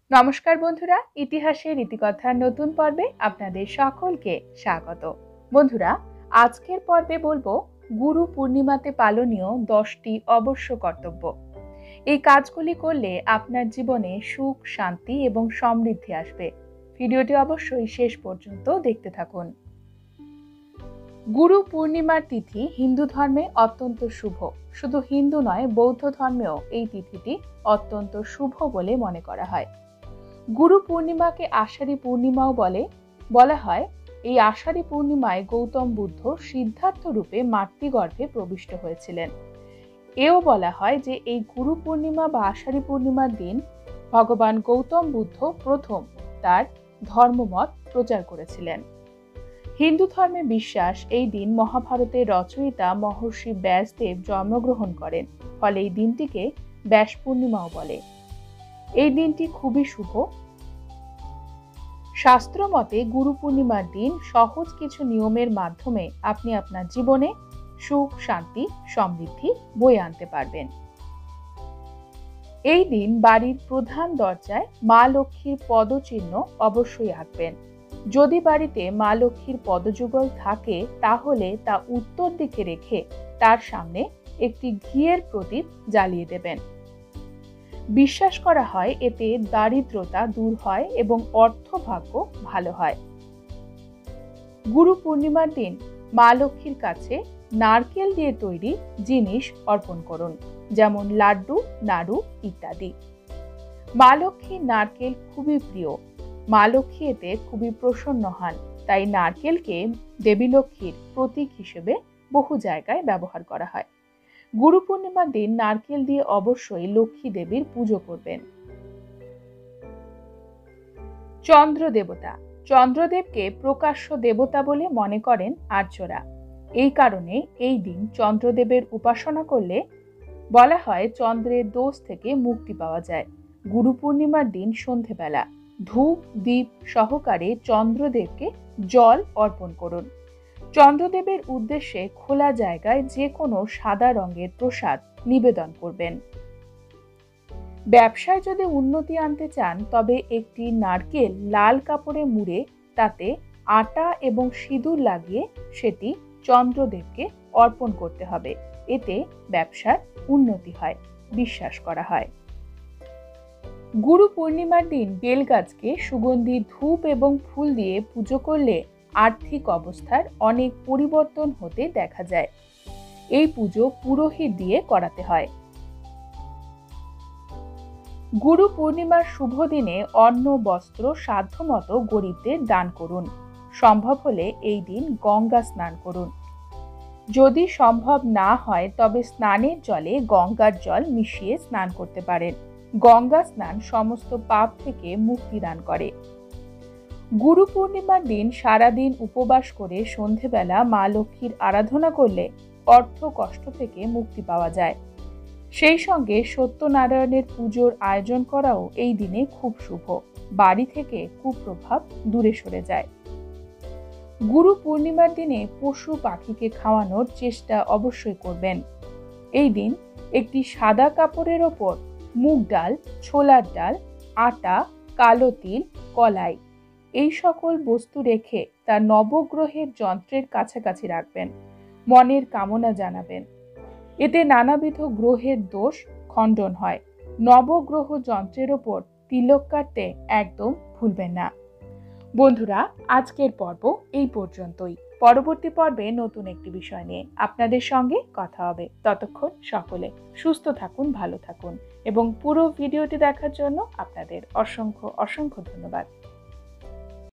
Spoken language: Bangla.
নমস্কার বন্ধুরা, ইতিহাসের রীতিকথার নতুন পর্বে আপনাদের সকলকে স্বাগত। বন্ধুরা, আজকের পর্বে বলবো গুরু পূর্ণিমাতে পালনীয় 10টি অবশ্য কর্তব্য। এই কাজগুলি করলে আপনার জীবনে সুখ, শান্তি এবং সমৃদ্ধি আসবে। ভিডিওটি অবশ্যই শেষ পর্যন্ত দেখতে থাকুন। গুরু পূর্ণিমার তিথি হিন্দু ধর্মে অত্যন্ত শুভ। শুধু হিন্দু নয়, বৌদ্ধ ধর্মেও এই তিথিটি অত্যন্ত শুভ বলে মনে করা হয়। গুরু পূর্ণিমাকে আষাঢ়ী পূর্ণিমাও বলা হয়। এই আষাঢ়ী পূর্ণিমায় গৌতম বুদ্ধ সিদ্ধার্থ রূপে মাতৃগর্ভে প্রবিষ্ট হয়েছিলেন। এও বলা হয় যে এই গুরু পূর্ণিমা বা আষাঢ়ী পূর্ণিমার দিন ভগবান গৌতম বুদ্ধ প্রথম তার ধর্মমত প্রচার করেছিলেন। হিন্দু ধর্মে বিশ্বাস এই দিন মহাভারতের রচয়িতা মহর্ষি ব্যাসদেব জন্মগ্রহণ করেন, ফলে এই দিনটিকে ব্যাস পূর্ণিমাও বলে। এই দিনটি খুবই শুভ। শাস্ত্র মতে গুরু পূর্ণিমার দিন সহজ কিছু নিয়মের মাধ্যমে আপনি আপনার জীবনে সুখ, শান্তি, সমৃদ্ধি বয়ে আনতে পারবেন। এই দিন বাড়ির প্রধান দরজায় মা লক্ষ্মীর পদচিহ্ন অবশ্যই আঁকবেন। যদি বাড়িতে মা লক্ষ্মীর পদযুগল থাকে তাহলে তা উত্তর দিকে রেখে তার সামনে একটি ঘিয়ের প্রদীপ জ্বালিয়ে দেবেন। বিশ্বাস করা হয় এতে দারিদ্রতা দূর হয় এবং অর্থভাগ্য ভালো হয়। গুরু পূর্ণিমার দিন মা লক্ষ্মীর কাছে নারকেল দিয়ে তৈরি জিনিস অর্পণ করুন, যেমন লাড্ডু, নাড়ু ইত্যাদি। মা লক্ষ্মীর নারকেল খুবই প্রিয়। মা লক্ষ্মী এতে খুবই প্রসন্ন হন, তাই নারকেলকে দেবী লক্ষ্মীর প্রতীক হিসেবে বহু জায়গায় ব্যবহার করা হয়। গুরু পূর্ণিমার দিন নারকেল দিয়ে অবশ্যই লক্ষ্মী দেবীর পুজো করবেন। চন্দ্র দেবতা। চন্দ্রদেবকে প্রকাশ্য দেবতা বলে মনে করেন আর্যরা। এই কারণে এই দিন চন্দ্রদেবের উপাসনা করলে বলা হয় চন্দ্রের দোষ থেকে মুক্তি পাওয়া যায়। গুরু পূর্ণিমার দিন সন্ধেবেলা ধূপ দীপ সহকারে চন্দ্রদেবকে জল অর্পণ করুন। চন্দ্রদেবের উদ্দেশ্যে খোলা জায়গায় যে কোনো সাদা রঙের প্রসাদ নিবেদন করবেন। ব্যবসায় যদি উন্নতি আনতে চান তবে একটি নারকেল লাল কাপড়ে মুড়ে তাতে আটা এবং সিঁদুর লাগিয়ে সেটি চন্দ্রদেবকে অর্পণ করতে হবে। এতে ব্যবসার উন্নতি হয়, বিশ্বাস করা হয়। গুরু পূর্ণিমার দিন বেলগাছকে সুগন্ধি ধূপ এবং ফুল দিয়ে পুজো করলে আর্থিক অবস্থার অনেক পরিবর্তন হতে দেখা যায়। এই পুজো পুরোহিত দিয়ে করাতে হয়। গুরু পূর্ণিমার শুভ দিনে অন্ন বস্ত্র সাধ্যমতো গরিবদের দান করুন। সম্ভব হলে এই দিন গঙ্গা স্নান করুন। যদি সম্ভব না হয় তবে স্নানের জলে গঙ্গার জল মিশিয়ে স্নান করতে পারেন। গঙ্গা স্নান সমস্ত পাপ থেকে মুক্তি দান করে। গুরু পূর্ণিমার দিন সারাদিন উপবাস করে সন্ধেবেলা মা লক্ষ্মীর আরাধনা করলে অর্থ কষ্ট থেকে মুক্তি পাওয়া যায়। সেই সঙ্গে সত্যনারায়ণের পুজোর আয়োজন করাও এই দিনে খুব শুভ। বাড়ি থেকে কুপ্রভাব দূরে সরে যায়। গুরু পূর্ণিমার দিনে পশু পাখিকে খাওয়ানোর চেষ্টা অবশ্যই করবেন। এই দিন একটি সাদা কাপড়ের ওপর মুগ ডাল, ছোলার ডাল, আটা, কালো তিল, কলাই এই সকল বস্তু রেখে তা নবগ্রহের যন্ত্রের কাছাকাছি রাখবেন। মনের কামনা জানাবেন। এতে নানাবিধ গ্রহের দোষ খণ্ডন হয়। নবগ্রহ যন্ত্রের ওপর তিলক কাটতে একদম ভুলবেন না। বন্ধুরা, আজকের পর্ব এই পর্যন্তই। পরবর্তী পর্বে নতুন একটি বিষয় নিয়ে আপনাদের সঙ্গে কথা হবে। ততক্ষণ সকলে সুস্থ থাকুন, ভালো থাকুন এবং পুরো ভিডিওটি দেখার জন্য আপনাদের অসংখ্য ধন্যবাদ।